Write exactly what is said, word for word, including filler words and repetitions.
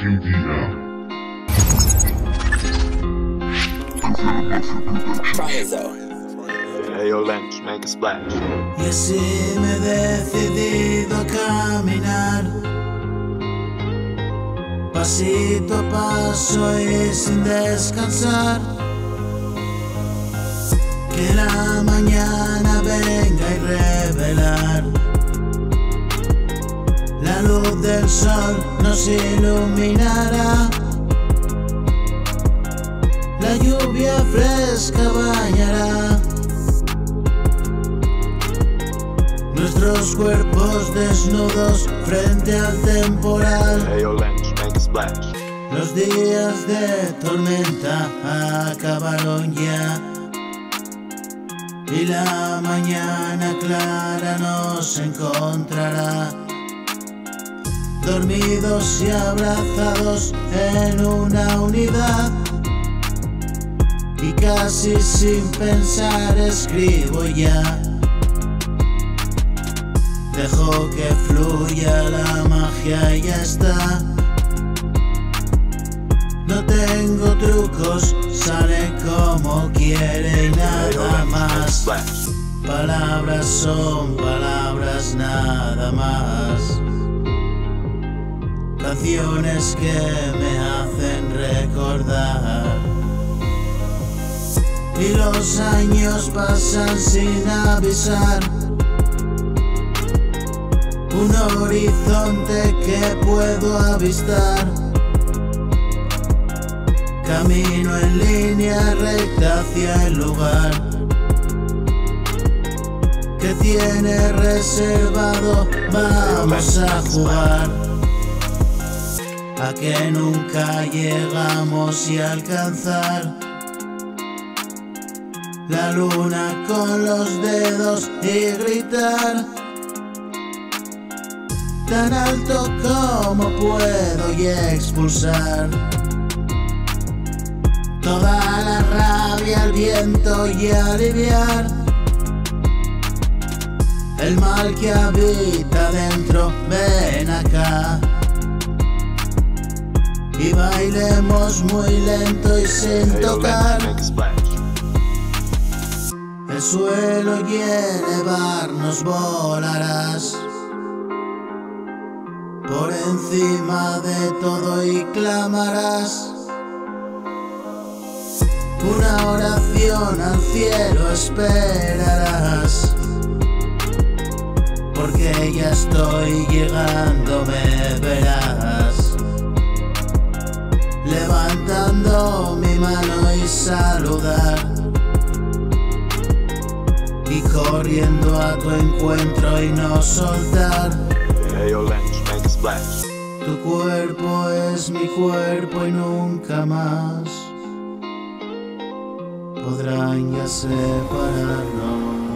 Argentina. Hey, yo, Lens, make a splash. Y así me he decidido a caminar, pasito a paso y sin descansar. Que la mañana venga y revelar la luz del sol nos iluminará. La lluvia fresca bañará nuestros cuerpos desnudos frente al temporal. Hey, yo, Lens, make a splash. Los días de tormenta acabaron ya y la mañana clara nos encontrará, dormidos y abrazados en una unidad. Y casi sin pensar escribo ya, dejo que fluya la magia y ya está. No tengo trucos, sale como quiere y nada más. Palabras son palabras nada más. Canciones que me hacen recordar. Y los años pasan sin avisar. Un horizonte que puedo avistar. Camino en línea recta hacia el lugar que tiene reservado. Vamos a jugar a que nunca llegamos y alcanzar la luna con los dedos y gritar tan alto como puedo y expulsar toda la rabia al viento y aliviar el mal que habita dentro. Ven acá y bailemos muy lento y sin Hey, yo, tocar Lens, make a splash. el suelo, y elevarnos volarás por encima de todo y clamarás una oración al cielo, esperarás, porque ya estoy llegando, me verás levantando mi mano y saludar, y corriendo a tu encuentro y no soltar. Hey, yo, Lens, make a splash. Tu cuerpo es mi cuerpo y nunca más podrán ya separarnos.